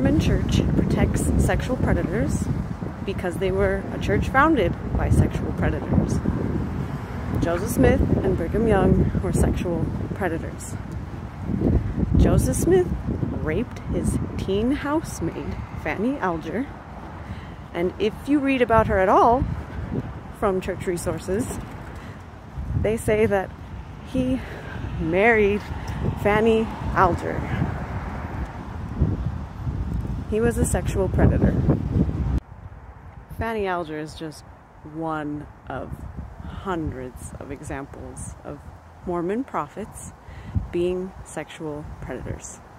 Mormon Church protects sexual predators because they were a church founded by sexual predators. Joseph Smith and Brigham Young were sexual predators. Joseph Smith raped his teen housemaid, Fanny Alger, and if you read about her at all from church resources, they say that he married Fanny Alger. He was a sexual predator. Fanny Alger is just one of hundreds of examples of Mormon prophets being sexual predators.